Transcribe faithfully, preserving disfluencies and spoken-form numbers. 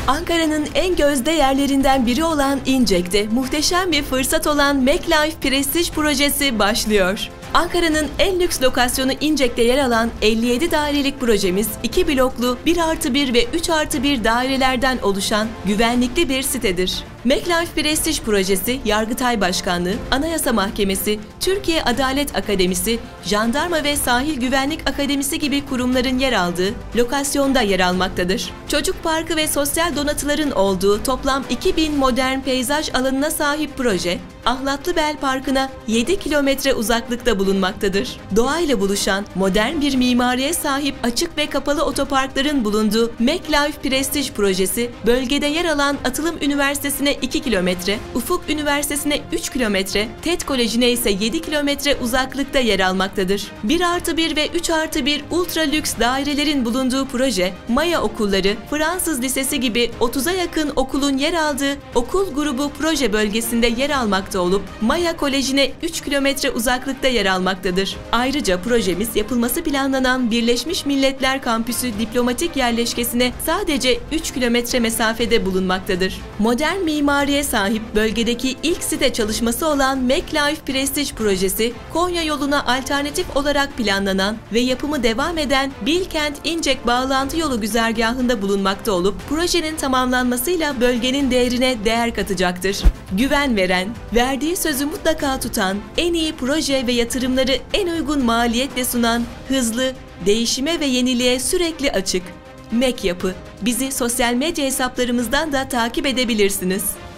Ankara'nın en gözde yerlerinden biri olan İncek'te muhteşem bir fırsat olan MacLife Prestige projesi başlıyor. Ankara'nın en lüks lokasyonu İncek'te yer alan elli yedi dairelik projemiz iki bloklu bir artı bir ve üç artı bir dairelerden oluşan güvenlikli bir sitedir. MacLife Prestige projesi, Yargıtay Başkanlığı, Anayasa Mahkemesi, Türkiye Adalet Akademisi, Jandarma ve Sahil Güvenlik Akademisi gibi kurumların yer aldığı lokasyonda yer almaktadır. Çocuk parkı ve sosyal donatıların olduğu toplam iki bin modern peyzaj alanına sahip proje, Ahlatlıbel Parkı'na yedi kilometre uzaklıkta bulunmaktadır. Doğayla buluşan modern bir mimariye sahip açık ve kapalı otoparkların bulunduğu MacLife Prestige projesi, bölgede yer alan Atılım Üniversitesi'ne iki kilometre, Ufuk Üniversitesi'ne üç kilometre, TED Koleji'ne ise yedi kilometre uzaklıkta yer almaktadır. bir artı bir ve üç artı bir ultra lüks dairelerin bulunduğu proje, Maya Okulları, Fransız Lisesi gibi otuza yakın okulun yer aldığı okul grubu proje bölgesinde yer almakta olup Maya Koleji'ne üç kilometre uzaklıkta yer almaktadır. Ayrıca projemiz yapılması planlanan Birleşmiş Milletler Kampüsü diplomatik yerleşkesine sadece üç kilometre mesafede bulunmaktadır. Modern mimariye sahip bölgedeki ilk site çalışması olan MacLife Prestige projesi, Konya yoluna alternatif olarak planlanan ve yapımı devam eden Bilkent-İncek bağlantı yolu güzergahında bulunmakta olup projenin tamamlanmasıyla bölgenin değerine değer katacaktır. Güven veren, verdiği sözü mutlaka tutan, en iyi proje ve yatırımları en uygun maliyetle sunan, hızlı, değişime ve yeniliğe sürekli açık. Mac Yapı. Bizi sosyal medya hesaplarımızdan da takip edebilirsiniz.